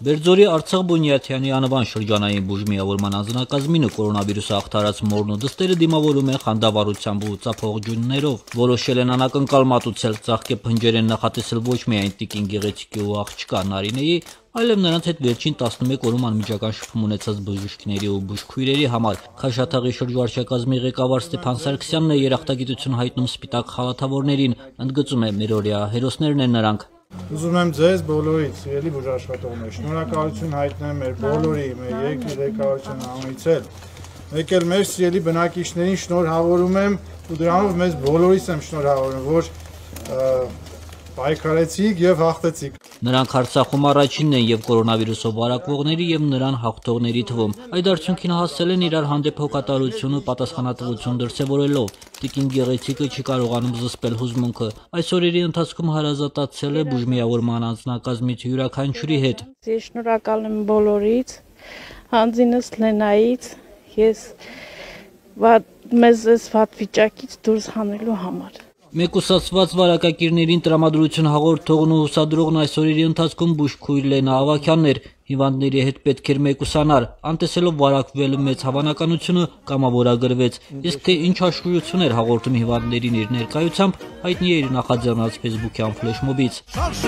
Վերձորի Արցախ Բունյաթյանի անվան շրջանային բուժմիավորման անձնակազմինը կորոնավիրուսը աղթարած մորն ու դստերը դիմավորում են խանդավառությամբ ու ծափողջուններով։ Որոշել են անակնկալ մատուցել ծաղկե փնջերեն նախատեսել ոչ միայն տիկին Գեղեցիկի ու աղջկա Նարինեի, այլև նրանց հետ վերջին 11 օրում անմիջական շփում ունեցած բժիշկների ու բուժքույրերի համար։ Քաշաթաղի շրջվարչակազմի ղեկավար Ստեփան Սարգսյանն է երախտագիտություն հայտնում սպիտակ խալաթավորներին, ընդգծում է մերօրյա հերոսներն են նրանք։ Ուզում եմ ձեզ բոլորից, սիրելի բուժաշխատողներ, շնորհակալություն հայտնել մեր բոլորի, մեր երկրի ղեկավարության անունից էլ, մեկ էլ մեր սիրելի բնակիչներին շնորհավորում եմ ու դրանով մեզ բոլորիս եմ շնորհավորում, որ պայքարեցիք եւ հաղթեցիք։ Նրանք Արցախում առաջինն են եւ կորոնավիրուսով վարակվողների եւ նրան հաղթողների թվում։ Այդ արդյունքին հասել են իրար հանդեպ հոգատարություն ու պատասխանատվություն դրսևորելով։ Տիկին Գեղեցիկը չի կարողանում զսպել հուզմունքը։ Այս օրերի ընթացքում հարազատացել է բուժմիավորման անձնակազմից յուրաքանչյուրի հետ։ Ես շնորհակալ եմ բոլորից, հանձինս Լենայից, ես մեզ այս վատ վիճակից դուրս հանելու համար։ Մեկուսացված վարակակիրներին տրամադրություն հաղորդողն ու ուսադրողն այս օրերի ընթացքում բուժքույր Լենա Ավագյանն էր։ Հիվանդների հետ պետք էր մեկուսանալ, անտեսելով վարակվելու մեծ հավանականությունը կամավորագրվեց, իսկ թե ինչ հաշվություն էր հաղորդում հիվանդներին իր ներկայությամբ, հայտնի է իր նախաձեռնած Facebook-յան ֆլեշմոբից։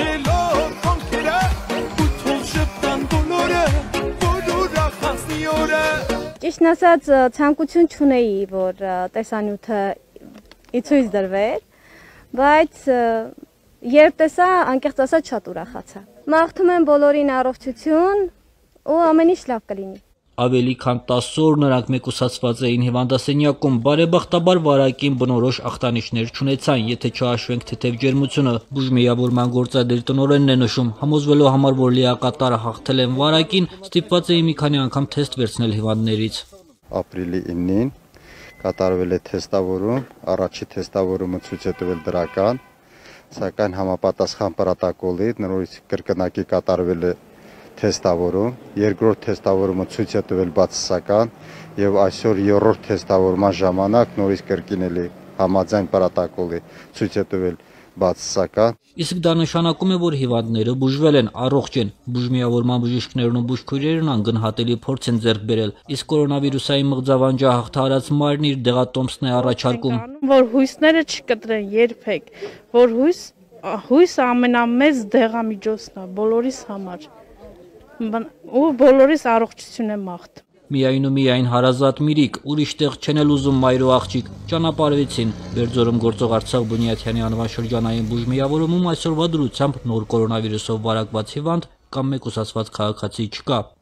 Ճիշտն ասած, ցանկություն չունեի, որ տեսանյութը ցույց դրվեր, բայց երբ տեսա, անկեղծ ասած շատ ուրախացա։ Մաղթում եմ բոլորին առողջություն ու ամեն ինչ լավ կլինի։ Ավելի քան 10 օր նրանք մեկուսացված էին հիվանդասենյակում, բարեբախտաբար վարակին բնորոշ ախտանիշներ չունեցան, եթե չհաշվենք թեթև ջերմությունը։ Բուժմիավորման գործադիր տնօրենն է նշում, համոզվելու համար, որ լիակատար հաղթել են վարակին, ստիպված էին մի քանի անգամ թեստ վերցնել հիվանդներից։ Ապրիլի 9-ին կատարվել է թեստավորում, առաջի թեստավորումը ցույց է տվել դրական, սակայն համապատասխան պրոտոկոլի նորից կրկնակի կատարվել է թեստավորում, երկրորդ թեստավորումը ցույց է տվել բացասական եւ այսօր երրորդ թեստավորման ժամանակ նորից կրկինելի համաձայն պրոտոկոլի ցույց է տվել բացասական։ Իսկ դա նշանակում է, որ հիվանդները բուժվել են, առողջ են։ Բուժմիավորման բժիշկներն ու բուժքույրերն անգնահատելի փորձ են ձեռք բերել, իսկ կորոնավիրուսային մղձավանջը հաղթահարած մարմին իր դեղատոմսն է առաջարկում։ Որ հույսները չկտրեն երբեք, որ հույսը ամենամեծ դեղամիջոցն է բոլորիս համար։ Ու բոլորիս առողջություն եմ մաղթում։ Միայն ու միայն հարազատ Միրիկ, ուրիշ տեղ չեն էլ ուզում մայր ու աղջիկ, ճանապարհվեցին։ Վերձորում գործող Արցախ Բունյաթյանի անվան շրջանային բուժմիավորումում այսօրվա դրությամբ նոր կորոնավիրուսով վարակված հիվանդ կամ մեկուսացված քաղաքացի չկա։